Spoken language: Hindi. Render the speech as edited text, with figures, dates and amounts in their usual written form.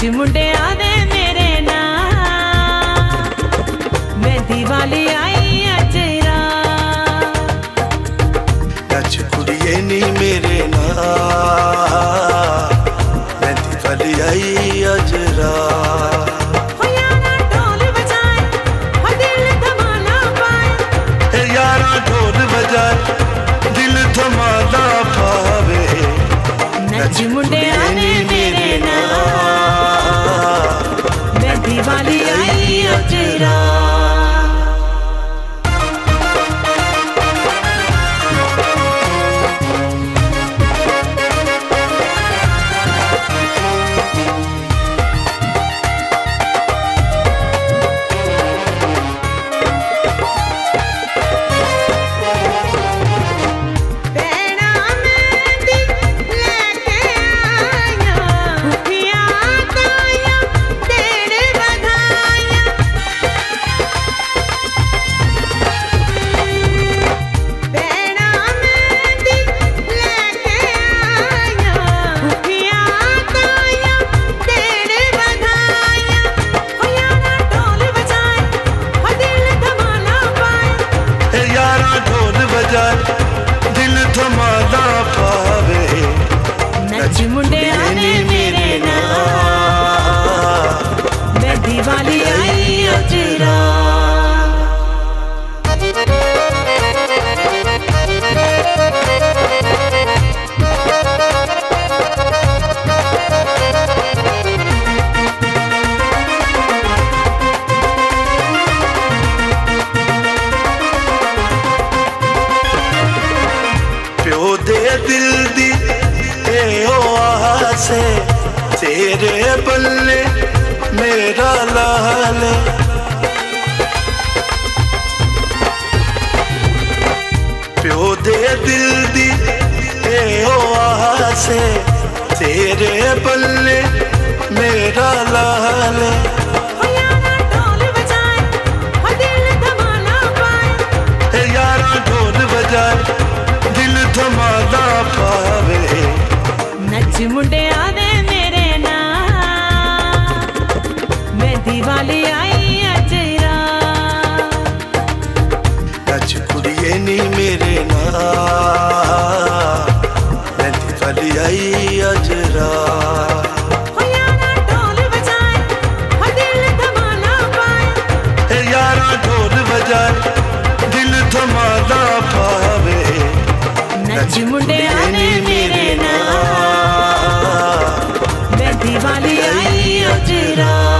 मुंडे आदे मेरे नाल मेहंदी वाली आई अजरा नच कुड़िए नी मेरे नाल मेहंदी वाली आई अजरा दिल धमाला पावे नच मुंडे आने मेरे नाल मेहंदी वाली आई अजरा दिल धमाला पावे नच मुंडे आने मेरे नाल मेहंदी वाली आई अजरा दे दिल दी आसे तेरे बल्ले मेरा लाल प्यो दे दिल दी आसे तेरे बल्ले मेरा लाल यारा ढोल बजाए धमाला पावे नच मुंडे आदे मेरे नाल मेहंदी वाली आई अजरा नच कुड़िए नी मेरे नाल मेहंदी वाली आई अजरा यारा ढोल बजाए दिल धमाला पावे नच मुंडे आने मेरे नाल मेहंदी वाली आई अजरा।